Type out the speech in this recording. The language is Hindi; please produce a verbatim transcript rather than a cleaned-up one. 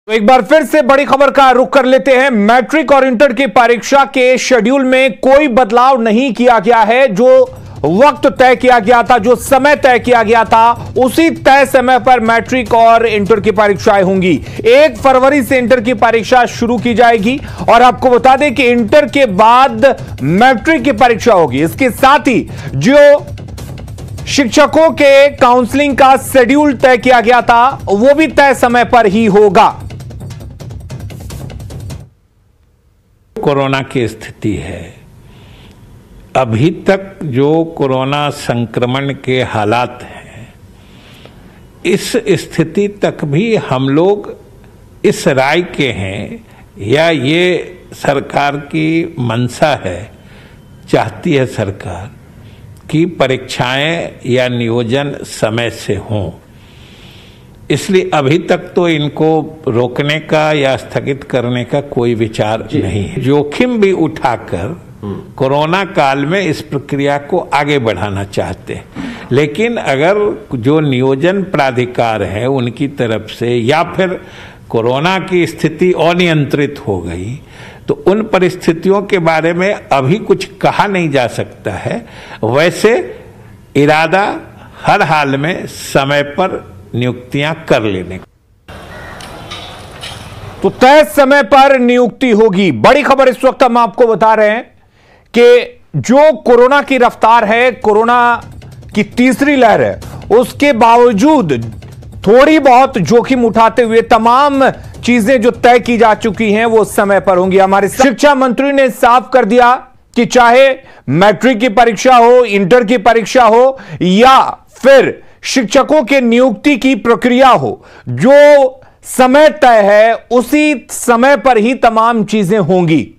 तो एक बार फिर से बड़ी खबर का रुख कर लेते हैं। मैट्रिक और इंटर की परीक्षा के शेड्यूल में कोई बदलाव नहीं किया गया है। जो वक्त तय किया गया था, जो समय तय किया गया था, उसी तय समय पर मैट्रिक और इंटर की परीक्षाएं होंगी। एक फरवरी से इंटर की परीक्षा शुरू की जाएगी और आपको बता दें कि इंटर के बाद मैट्रिक की परीक्षा होगी। इसके साथ ही जो शिक्षकों के काउंसलिंग का शेड्यूल तय किया गया था, वो भी तय समय पर ही होगा। कोरोना की स्थिति है, अभी तक जो कोरोना संक्रमण के हालात हैं, इस स्थिति तक भी हम लोग इस राय के हैं या ये सरकार की मंशा है, चाहती है सरकार कि परीक्षाएं या नियोजन समय से हों। इसलिए अभी तक तो इनको रोकने का या स्थगित करने का कोई विचार नहीं है। जोखिम भी उठाकर कोरोना काल में इस प्रक्रिया को आगे बढ़ाना चाहते हैं, लेकिन अगर जो नियोजन प्राधिकार है उनकी तरफ से या फिर कोरोना की स्थिति अनियंत्रित हो गई तो उन परिस्थितियों के बारे में अभी कुछ कहा नहीं जा सकता है। वैसे इरादा हर हाल में समय पर नियुक्तियां कर लेने का। तो तय समय पर नियुक्ति होगी। बड़ी खबर इस वक्त हम आपको बता रहे हैं कि जो कोरोना की रफ्तार है, कोरोना की तीसरी लहर है, उसके बावजूद थोड़ी बहुत जोखिम उठाते हुए तमाम चीजें जो तय की जा चुकी हैं वो समय पर होंगी। हमारे शिक्षा मंत्री ने साफ कर दिया कि चाहे मैट्रिक की परीक्षा हो, इंटर की परीक्षा हो या फिर शिक्षकों के नियुक्ति की प्रक्रिया हो, जो समय तय है उसी समय पर ही तमाम चीजें होंगी।